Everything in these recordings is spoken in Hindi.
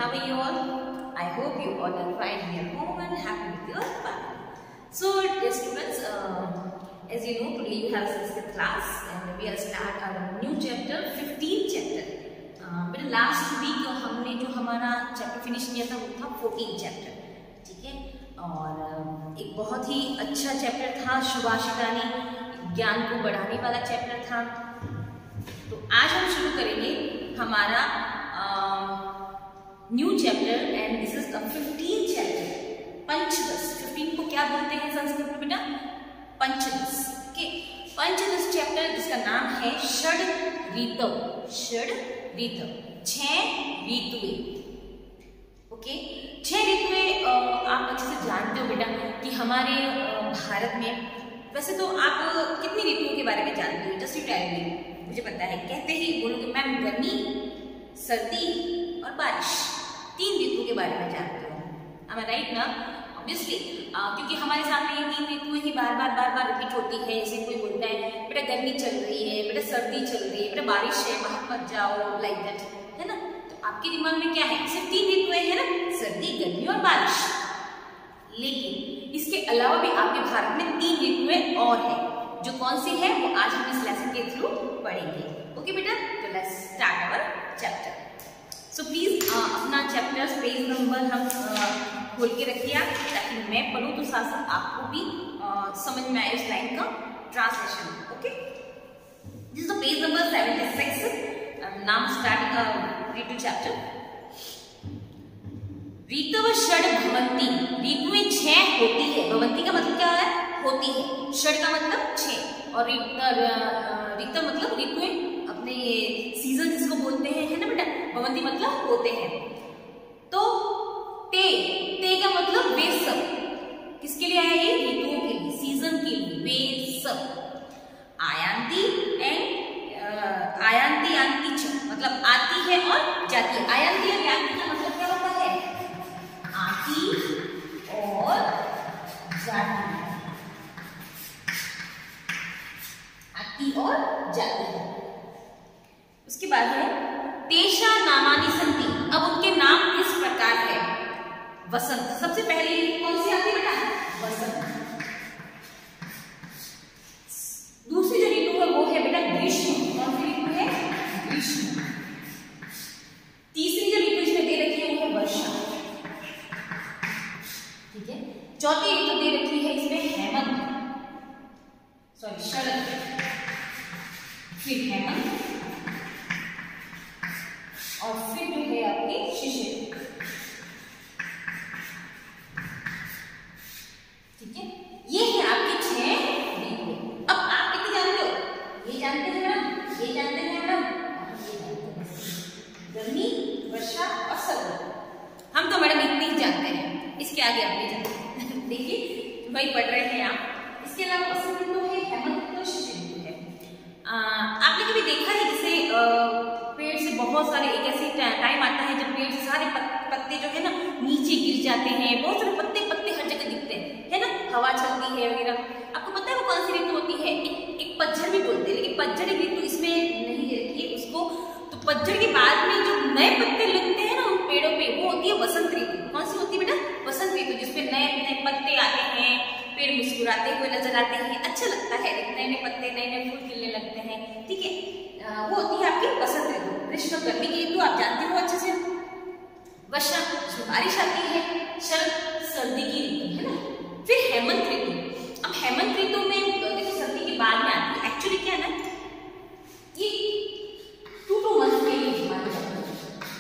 how are you all? I hope you all are fine in your home and happy with your family. So dear students, as you know, today you have Sanskrit class and we are start our new chapter, 15th chapter. But last week हमने जो हमारा चैप्टर फिनिश किया था वो था 14th चैप्टर, ठीक है। और एक बहुत ही अच्छा चैप्टर था, सुभाषितानी, ज्ञान को बढ़ाने वाला चैप्टर था। तो आज हम शुरू करेंगे हमारा new chapter and this is the 15th chapter, पंचदश। 15 को क्या बोलते हैं संस्कृत में बेटा? पंचदश। ओके, पंचदश चैप्टर जिसका नाम है षड ऋतव। षड ऋतव, 6 ऋतुएं। ओके, 6 ऋतुएं आप अच्छे से जानते हो बेटा कि हमारे भारत में, वैसे तो आप कितनी ऋतुओं के बारे में जानते हो? जस्ट टेल मी, मुझे पता है। कहते ही बोलोगे मैम गर्मी, सर्दी और बारिश, 3 ऋतुओं के बारे में जानते हो। am I right ना? ऑब्वियसली, क्योंकि हमारे सामने ये 3 ऋतुएं ही बार बार रिपीट होती है। जैसे कोई बोलता है बेटा गर्मी चल रही है, बेटा सर्दी चल रही है, बेटा बारिश है, बाहर मत जाओ, लाइक दैट, है ना। तो आपके दिमाग में क्या है? सिर्फ 3 ऋतुएं है ना, सर्दी, गर्मी और बारिश। लेकिन इसके अलावा भी आपके भारत में 3 ऋतुएं और है, जो कौन सी है वो आज हम इस लेसन के थ्रू पढ़ेंगे। ओके बेटा, तो let's start our chapter. So please अपना चैप्टर पेज नंबर हम खोल के रखिए आप, ताकि मैं पढ़ूं तो साथ साथ आपको भी समझ में आए उस लाइन का translation. Okay, this is the page number 76। Now start read to chapter. ऋतव षड भवन्ति, ऋतुएं 6 होती है। भवन्ति का मतलब क्या है? होती है। षड का मतलब 6 और ऋतव मतलब ऋतुएं, अपने सीजन जिसको बोलते हैं, है ना बेटा। भवन्ति मतलब होते हैं। तो ते का मतलब वे सब। किसके लिए आया ये? ऋतुओं के लिए, सीजन के लिए, वे सब। आयांती एंड आयांती आंती मतलब आती है और जाती है। आयांती और आंती का मतलब क्या होता है? आती और जाती है, आती और जाती है। उसके बाद है तेषा नामानि सन्ति। अब उनके नाम इस प्रकार है। वसंत, सबसे पहले कौन सी आती है बेटा? वसंत। दूसरी जो ऋतु है वो है बेटा ग्रीष्म। कौन सी ऋतु है? ग्रीष्म। तीसरी जो ऋतु इसमें दे रखी है वो है वर्षा, ठीक है। चौथी ऋतु दे रखी है इसमें हेमंत, सॉरी शरद, फिर हेमंत और फिर जो है आपकी शिशिर, ठीक है। ये है आपकी 6 ऋतुएं। अब आप कितने जानते हो? ये जानते हैं मैडम, ये जानते हैं मैडम, ये जानते हैं, गर्मी, वर्षा और सर्दी। हम तो मैडम इतनी ही जानते हैं, इसके आगे आप नहीं जानते। देखिए वही पढ़ रहे हैं आप। इसके अलावा वसंत ऋतु है, हेमंत ऋतु, शिशिर ऋतु है। आपने कभी देखा है जैसे पेड़ से बहुत सारे, एक ऐसे टाइम आता है जब पेड़ से सारे पत्ते जो है ना नीचे गिर जाते हैं, बहुत सारे पत्ते हर जगह दिखते हैं, है ना, हवा चलती है वगैरह। आपको पता है वो कौन सी ऋतु होती है? एक पतझड़ भी बोलते हैं, लेकिन पतझड़ एक ऋतु इसमें नहीं दे रखी है उसको। तो पतझड़ के बाद में जो नए पत्ते लगते हैं ना उन पेड़ों पे, वो होती है वसंत ऋतु। कौन सी होती है बेटा? वसंत ऋतु, जिसपे नए नए पत्ते आते हैं, पेड़ मुस्कुराते हुए नजर आते हैं, अच्छा लगता है, नए नए पत्ते, नए नए फूल खिलने लगते हैं, ठीक है। वो होती है आपकी वसंत ऋतु। ग्रीष्म गर्मी की ऋतु आप जानते हो अच्छे से। वर्षा जिसमें बारिश आती है, शरद सर्दी की ऋतु, है ना। फिर हेमंत ऋतु। अब हेमंत ऋतु में देखो सर्दी के बाद में आती है। एक्चुअली क्या है ना, ये 2 मंथ के लिए मानी जाती है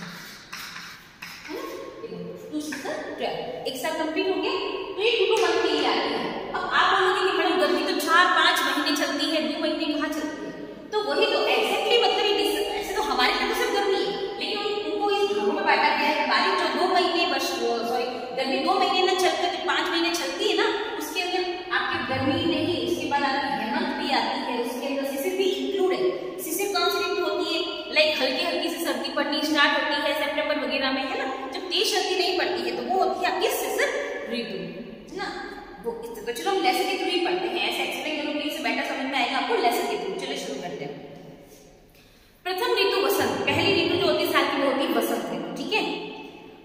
ना। 2 से 12 एक साल कंप्लीट हो गया, तो ये 2 मंथ के लिए आती है। अब आप बोलोगे कि मैडम गर्मी तो 4-5 महीने चलती है, 2 महीने कहाँ चलती है? तो वही तो एग्जैक्टली मतलब ऐसे तो हमारे यहाँ तो सिर्फ गर्मी है, लेकिन उनको इस भागों में बांटा गया है। बारिश जो 2 महीने गर्मी 2 महीने ना चलकर जो 5 महीने चलती है ना, उसके अंदर आपकी गर्मी नहीं, उसके बाद आपकी हेमंत भी आती है, उसके अंदर शिशिर भी इंक्लूड है। शिशिर कौन सी ऋतु होती है? लाइक हल्की हल्की सी सर्दी पड़नी स्टार्ट होती है सितंबर वगैरह में, है ना। जब तेज सर्दी नहीं पड़ती है तो वो होती है आपकी शिशिर ऋतु, है ना। वो तो चलो हम लेसन के थ्रू ही पढ़ते हैं, ऐसे एक्सप्लेन करूंगी इससे बेटर समझ में आएगा आपको लेसन के थ्रू। चलिए शुरू करते हैं। प्रथम ऋतु वसंत, पहली ऋतु जो होती है साल की वो होती है वसंत ऋतु, ठीक है।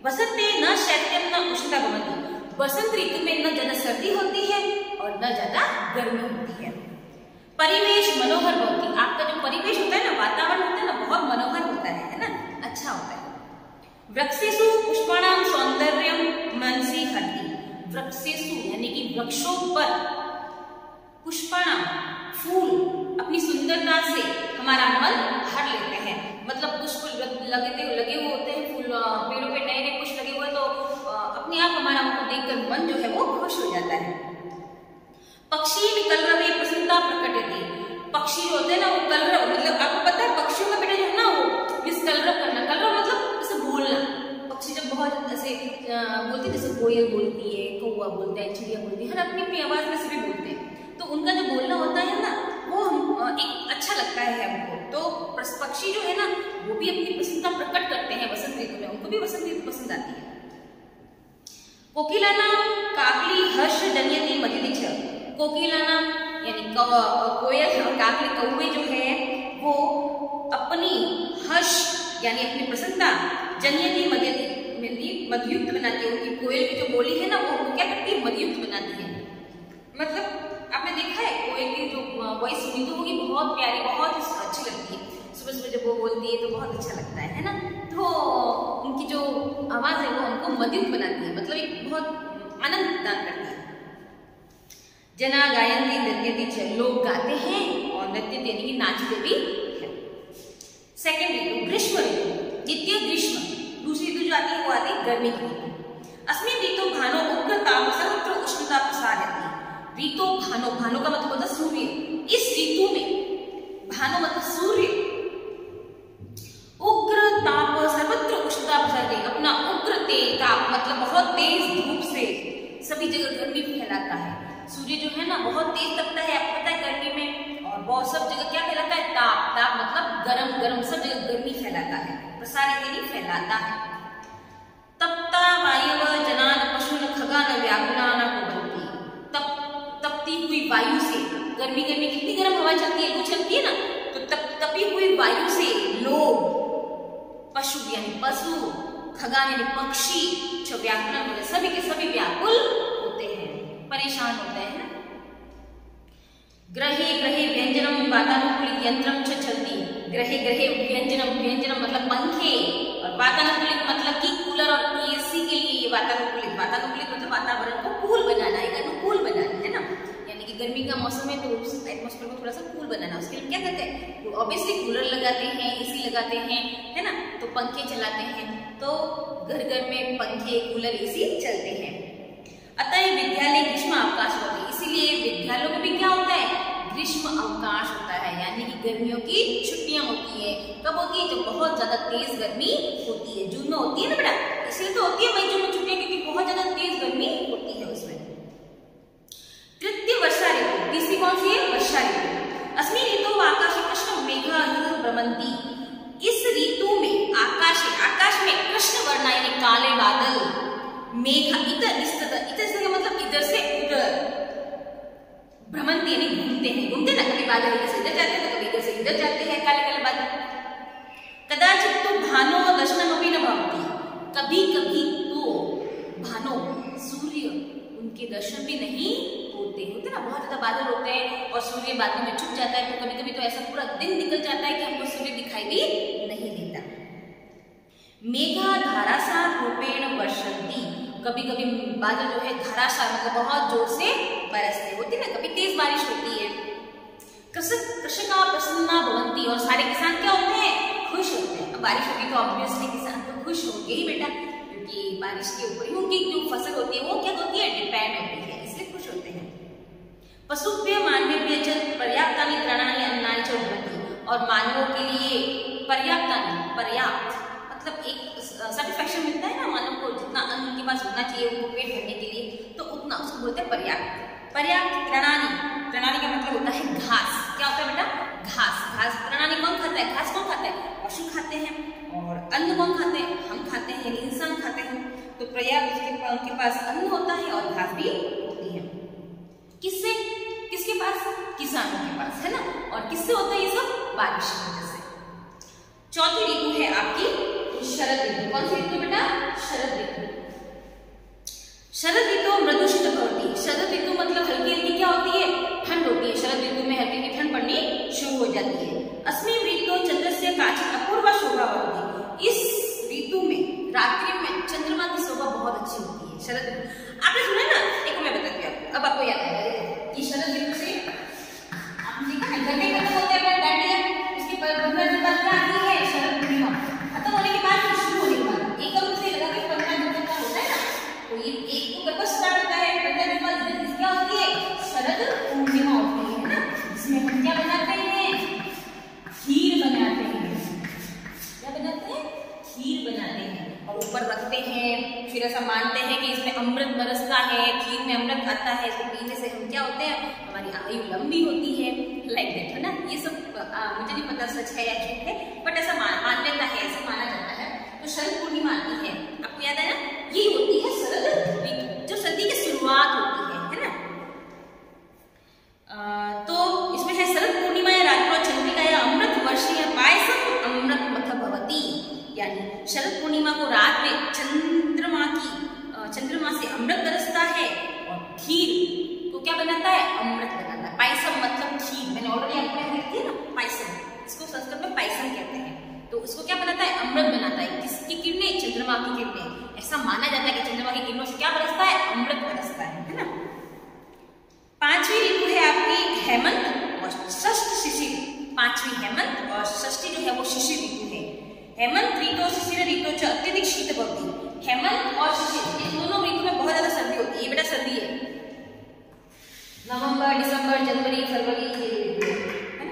सर्दी होती है और न ज्यादा गर्मी होती है। परिवेश मनोहर भवति, आपका जो परिवेश होता है ना, वातावरण होता है ना, बहुत मनोहर होता है ना, अच्छा होता है। वृक्षेषु पुष्पाणाम सौंदर्यम मनसि हरति, वृक्षेषु यानी कि वृक्षों पर पुष्पाणाम फूल अपनी सुंदरता से हमारा मन हर लेते हैं। मतलब पुष्प लगे हुए होते हैं, फूल पेड़ों पे नए नए पुष्प लगे हुए, तो अपने आप हमारा उनको देखकर मन जो है वो खुश हो जाता है। पक्षी कलरवे प्रसन्नता प्रकटति, पक्षी जो होते हैं ना वो कलरव, मतलब आपको पता है पक्षियों का बेटा जो है ना वो इस कलरव करना, कलरव मतलब जैसे बोलना, पक्षी जब बहुत ऐसे बोलते हैं, जैसे कोयल बोलती है, कौवा बोलता है, चिड़िया बोलती है, अपनी अपनी आवाज में सभी बोलते हैं, तो उनका जो बोलना होता है ना वो एक अच्छा लगता है हमको। तो पक्षी जो है ना वो भी अपनी प्रसन्नता प्रकट करते हैं वसंत ऋतु में, उनको भी वसंत ऋतु पसंद आती है। कोकिलानां काकली हर्ष जनयति मदिति च, कोकिलानां यानी कोयल और काकली कौवे जो है वो अपनी हर्ष यानी अपनी प्रसन्नता जनयति मदिति मधुयुक्त बनाती है। उनकी कोयल की जो बोली है ना वो क्या करती है, मधुयुक्त बनाती है। मतलब आपने देखा है कोयल की जो वॉइस सुनी तो होगी, बहुत प्यारी, बहुत अच्छी लगती है। सुबह सुबह जब वो बोलती है तो बहुत अच्छा लगता है ना। तो उनकी जो आवाज है वो उनको मधुयुक्त बनाती है, मतलब एक बहुत आनंद प्रदान करती है। जना गायन्ति नृत्यति च, लोग गाते हैं और नृत्य यानी कि नाचते भी है। सेकेंड ऋतु ग्रीष्म ऋतु, द्वितीय ग्रीष्म, दूसरी ऋतु जो आती है वो आती है गर्मी की ऋतु। अस्मिन् ऋतु भानो उग्र ताप सर्वत्र उष्णता प्रसारयति, ऋतु भानो, भानो का मतलब होता है सूर्य, इस ऋतु में भानो मतलब सूर्य उग्र ताप सर्वत्र उष्णता प्रसारयति, अपना उग्र तेज ताप मतलब बहुत तेज धूप से सभी जगह गर्मी फैलाता है। सूर्य जो है ना बहुत तेज तपता है, आपको पता है गर्मी में, और बहुत सब जगह क्या फैलाता है, ताप, ताप मतलब गरम गरम, सब जगह गर्मी फैलाता है, प्रसारित यानी फैलाता है। तप्ता वायव जनान पशून खगान व्याकुलान कुर्वन्ति, तपती हुई वायु से, गर्मी गर्मी कितनी गर्म हवा चलती है, वो चलती है ना, तो तपी हुई वायु से लोग, पशु यानी पशु, खगान यानी पक्षी, जो व्याकुलन होते सभी के सभी व्याकुल होते हैं, परेशान होते हैं। ग्रहे ग्रहे व्यंजनम वातानुकूलित यंत्रम च चलती, ग्रहे ग्रहे व्यंजनम, व्यंजनम मतलब पंखे, और वातानुकूलित मतलब कि कूलर और एसी के लिए वातानुकूलित, वातानुकूलित मतलब वातावरण को कूल बनाना, एक अनुकूल बनाना है ना, यानी कि गर्मी का मौसम है तो एटमॉस्फेयर को थोड़ा सा कूल बनाना, उसके लिए क्या करते हैं, ऑब्वियसली कूलर लगाते हैं, एसी लगाते हैं, है ना, तो पंखे चलाते हैं, तो घर घर में पंखे कूलर एसी चलते हैं। अतः विद्यालय ग्रीष्म अवकाश होते हैं, इसीलिए विद्यालयों में भी क्या होता है, ग्रीष्म अवकाश होता है, यानी कि गर्मियों की छुट्टियां होती है। कब होती है, जब बहुत ज्यादा तेज गर्मी होती है, जून में होती है ना बेटा, इसलिए तो होती है मई जून में छुट्टियां, क्योंकि बहुत ज्यादा तेज गर्मी होती है उसमें। तृतीय वर्षा ऋतु, तीसरी कौन सी है, वर्षा ऋतु। अस्मिन् ऋतौ आकाशे कृष्ण मेघा भ्रमन्ति, इस ऋतु में आकाश में कृष्ण वर्ण यानी काले बादल, मेघ इधर से मतलब इधर से उधर, भ्रमंती यानी घूमते ना, कभी बादल इधर से इधर जाते हैं, तो कभी इधर से इधर जाते हैं काले काले बादल। कदाचित तो भानो दर्शनमपि न भवति, कभी कभी तो भानो सूर्य उनके दर्शन भी नहीं होते ना, बहुत ज्यादा बादल होते हैं और सूर्य बादल में छुप जाता है, तो कभी कभी तो ऐसा पूरा दिन निकल जाता है कि हमको सूर्य दिखाई भी नहीं देता। मेघा धारासार रूपेण वर्षन्ति, कभी कभी बादल जो है धारासार मतलब बहुत जोर से बरसते होती है ना, कभी तेज बारिश होती है। कृषका प्रसन्ना भवन्ति, और सारे किसान क्या होते हैं, खुश होते हैं। अब बारिश होगी तो ऑब्वियसली किसान तो खुश होंगे ही बेटा, क्योंकि बारिश के ऊपर ही उनकी जो फसल होती है वो क्या होती है, डिपेंड होती है, इसलिए खुश होते हैं। पशुभ्य मानवेभ्य च पर्याप्तानि तृणानि अन्नानि च भवन्ति, और मानवों के लिए पर्याप्तानि, पर्याप्त मतलब एक सेटिस्फैक्शन मिलता है ना मानव को, जितना अन्न उनके पास होना चाहिए उनको पेट भरने के लिए, तो उतना उसको बोलते हैं पर्याप्त। पर्याप्त तृणानि, तृणानि का मतलब होता है घास, क्या होता है बेटा, घास। घास तृणानि कौन खाता है, घास कौन खाता है, पशु खाते हैं, और अन्न कौन खाते हैं, हम खाते हैं, यानी इंसान खाते हैं। तो पर्याप्त उनके पास अन्न होता है और घास भी होती है। किससे, किसके पास, किसानों के पास, है ना। और किससे होता है ये सब, बारिश की वजह से। चौथी ऋतु है आपकी शरद ऋतु। कौन सी ऋतु बेटा, शरद ऋतु। शरद ऋतु मृदुष्ट भवति। शरद ऋतु मतलब हल्की हल्की क्या होती है, ठंड होती है। शरद ऋतु में हल्की हल्की ठंड पड़नी शुरू हो जाती है। अस्मिन् ऋतौ चंद्रस्य काचित् अपूर्वा शोभा भवति। इस ऋतु में रात्रि में चंद्रमा की शोभा बहुत अच्छी होती है। शरद आपने सुना ना, एक मैं बताती हूँ आपको, अब आपको याद आएगा कि शरद ऋतु से आपने देखा ना गन्ने खत्म होते हैं डांडिया, उसके 15 दिन बाद क्या आती है, शरद पूर्णिमा। खत्म होने के बाद शुरू होने के बाद एकदम से लगा कि 15 दिन का होता है ना, तो ये एक तो गरबा स्टार्ट होता है, 15 दिन बाद क्या होती है, शरद पूर्णिमा होती है ना, जिसमें हम क्या बनाते हैं, खीर बनाते हैं। क्या बनाते हैं, खीर बनाते हैं और ऊपर रखते हैं। फिर ऐसा मानते हैं कि इसमें अमृत बरसता है, खीर में अमृत आता है, इसको पीने से हम क्या होते हैं, हमारी आयु लंबी होती है, लाइक दैट, है ना। ये सब मुझे नहीं पता सच है या झूठ है, बट ऐसा मान्यता है, ऐसा माना जाता है। तो शरद पूर्णिमा आती है, आपको याद है ना, ये होती है शरद ऋतु, जो सर्दी की शुरुआत होती है ना। तो इसमें है शरद पूर्णिमा या रात्रो चंद्रिका या अमृत वर्षीय पायसम अमृत मथ भवति। यानी शरद पूर्णिमा को रात में चंद्रमा से अमृत बरसता है और खीर को क्या बनाता है, अमृत बनाता है। पायसम मतलब खीर, मैंने ऑलरेडी आपको लिखी है ना, पायसम, इसको संस्कृत में पायसम कहते हैं। तो उसको क्या बनाता है, अमृत बनाता है। किसकी किरणें, चंद्रमा की किरणें। ऐसा माना जाता है कि चंद्रमा की किरणों से क्या बरसता है, अमृत बरसता है ना। पांचवी ऋतु है आपकी हेमंत और षष्ठ शिशिर। पांचवी हेमंत और षष्ठी जो है वो शिशिर ऋतु है। हेमंत ऋतु शिशिर ऋतु च अत्यधिक शीत भवति। हेमंत और शिशिर इन दोनों ऋतु में बहुत ज्यादा सर्दी होती है। ये बेटा सर्दी है, नवंबर, दिसंबर, जनवरी, फरवरी, ये ऋतु है ना।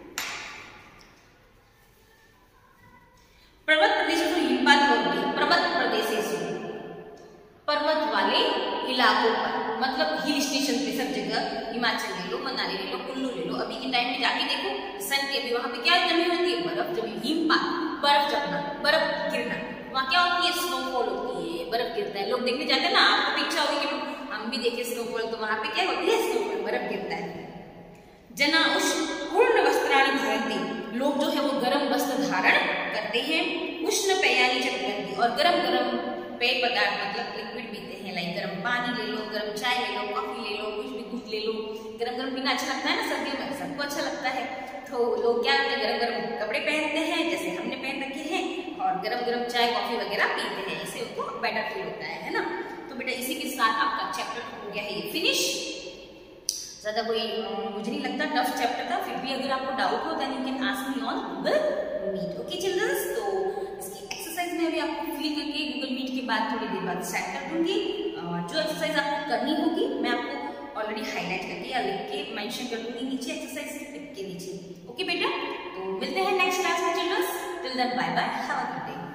पर्वत प्रदेशों हिमपात भवति। पर्वत प्रदेशेषु, पर्वत वाले इलाकों पर, मतलब हिल स्टेशन पे, सब जगह, हिमाचल ले लो, मनाली ले लो, कुल्लू ले लो, अभी के टाइम में जाके देखो सन के, अभी वहां पे क्या जमी होती है, बर्फ जमी, हिमपात, बर्फ जमना, बर्फ गिरना। वहाँ क्या होती है, स्नोफॉल होती है, बर्फ गिरता है। लोग देखने जाते हैं ना, आपको भी इच्छा होगी कि हम भी देखें स्नोफॉल, तो वहां पे क्या होती है, स्नोफॉल, बर्फ गिरता है। जना उष्ण वस्त्राणि धारयन्ति। लोग जो है वो गर्म वस्त्र धारण करते हैं। उष्ण पेयानि च पिबन्ति, और गरम गरम पेय पदार्थ मतलब लिक्विड पीते हैं, लाइक गर्म पानी ले लो, गर्म चाय ले लो, कॉफी ले लो, कुछ भी दूध ले लो। गरम गरम पीना अच्छा लगता है ना, सर्दियों में सबको अच्छा लगता है। तो लोग क्या करते हैं, गरम गरम कपड़े पहनते हैं, जैसे हमने पहन रखे हैं, और गरम गरम चाय कॉफी वगैरह पीते हैं, इससे उनको बेटर फील होता है ना। तो बेटा इसी के साथ आपका चैप्टर हो गया है ये फिनिश। ज्यादा कोई मुझे नहीं लगता टफ चैप्टर था, फिर भी अगर आपको डाउट हो then you can ask me on Google Meet. Okay childrens, तो इसकी एक्सरसाइज में अभी आपको फिल करके गूगल मीट के बाद थोड़ी देर बाद सेट कर दूंगी। जो एक्सरसाइज आपको करनी होगी मैं आपको ऑलरेडी हाईलाइट करके या लिख के मेंशन कर दूंगी नीचे, एक्सरसाइज के नीचे। ओके बेटा, तो मिलते हैं नेक्स्ट क्लास में childrens. Till then bye bye, have a good day.